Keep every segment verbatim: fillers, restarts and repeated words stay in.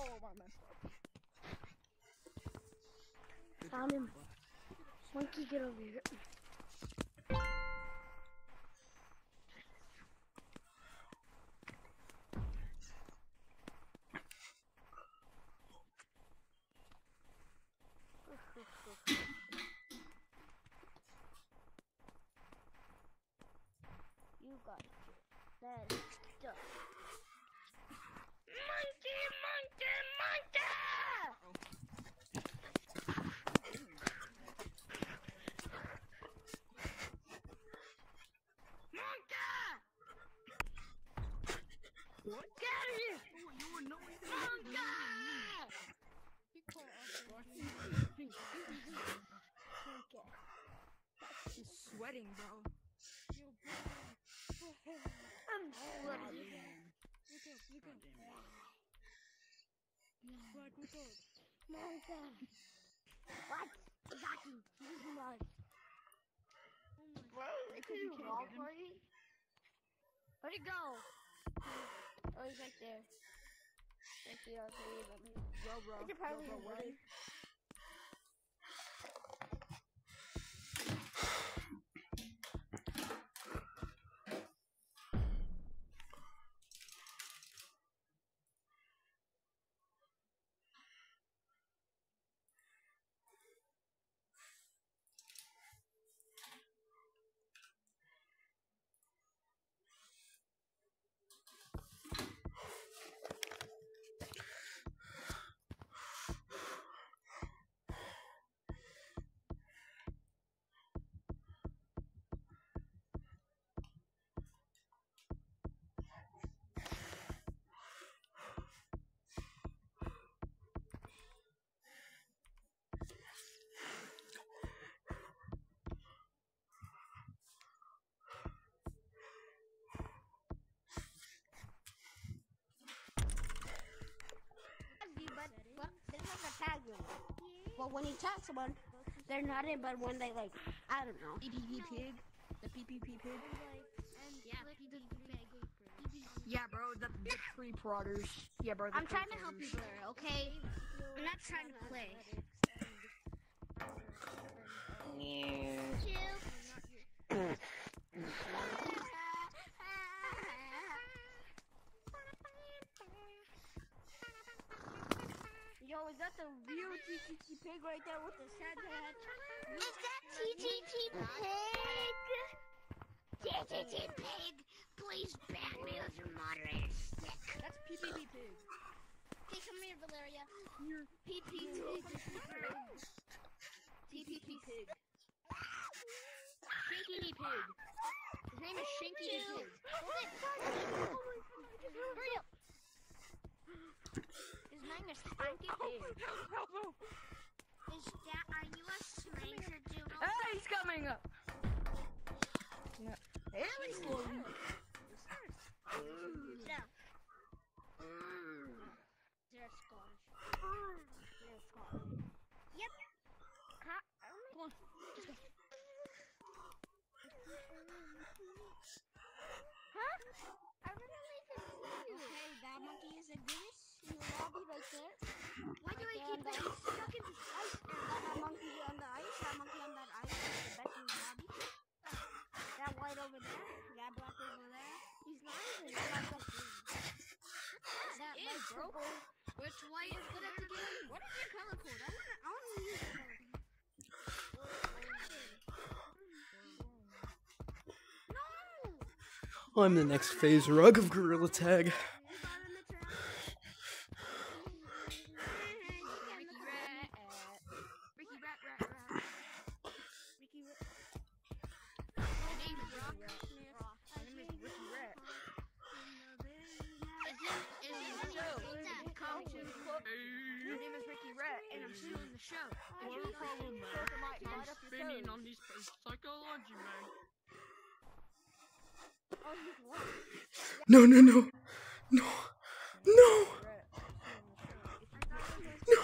Oh, I messed up. Found him. Monkey, get over here. You got it. That is stuff. Monkey, monkey, monkey! Monkey! What? Get out of here! Oh, you were knowing that. Monkey! He called us. Monkey. He's sweating, bro. Yo, bro. I'm sweating. What's up? What's up? What? What's up? Monkey. What? Exactly. This is nice. Bro, Because you can't walk get him. party? Where'd he go? Oh, he's right there. Right there, I'll tell you about me. Bro, bro. It's a Bro, probably bro, what? ready. But, but there's like a tag in it. Well, when you tag someone, they're not in, but when they like, I don't know. P P P pig? The P P P pig? Yeah, Yeah, bro, the, the tree prodders. Yeah, bro, the I'm tree trying to help you, prodders. Blair, okay? I'm not trying to play. Yo, is that the real T T T pig right there with the sad head? Is that T T T pig? T T T pig, please ban me with your moderator stick. That's P P P pig. Hey, come here, Valeria. Here. P P pig. P P P pig. Shinky pig. His name is Shinky pig. Hurry up. His name is Spanky Pig. Is that, are you a stranger, Doodle? Hey, he's coming up. No. Hey, he's going. No. They're Scottish. They're Scottish. Yep. Huh? Come on. Just go. Huh? I really can see you. Okay, that monkey is a goose. In the lobby right there. Why do I keep getting stuck in this ice? And that monkey on the ice, that monkey on that ice is the best in the lobby. That white over there, that black over there. He's not even that black. That is, bro. Which white is good at the game? What is your color code? I wanna, I wanna use your color code. No! I'm the next phase rug of Gorilla Tag. On these psychology, man. No, no, no. No. No. No.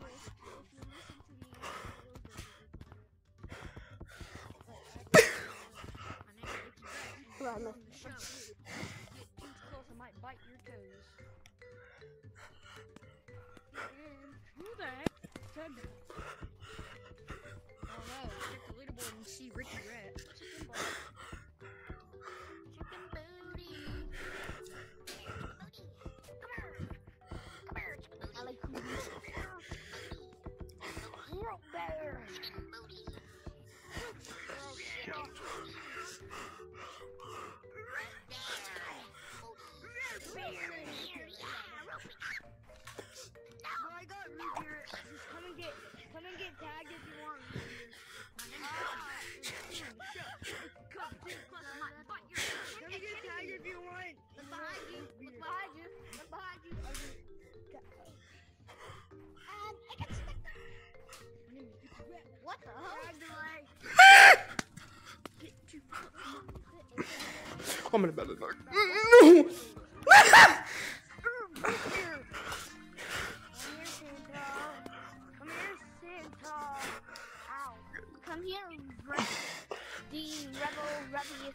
Get too close, I might bite your toes. Who the heck said that? Oh no, check the leaderboard and see Ricky Rat. Chicken ball. Chicken booty. Chicken booty. Come here. Come here, chicken booty. I like booty. Chicken bear. Chicken booty. Oh, I got root beer. Just come and get, come and get tagged if you want root beer. Come too close to my butt. Come and get tagged if you want. Look behind you. Look behind you. Look behind you. And I got stuck. What the hell? I'm gonna bet it dark. No! Come here, Santa. Come here, Santa. Ow. Come here, Re- the rebel rebel.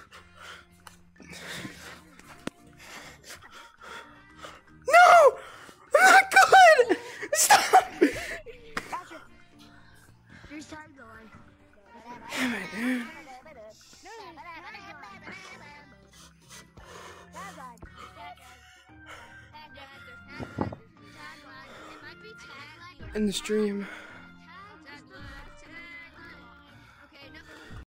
No! I'm not good! Stop! Gotcha. There's time going. Damn it, dude. No, It might be tag like In the stream.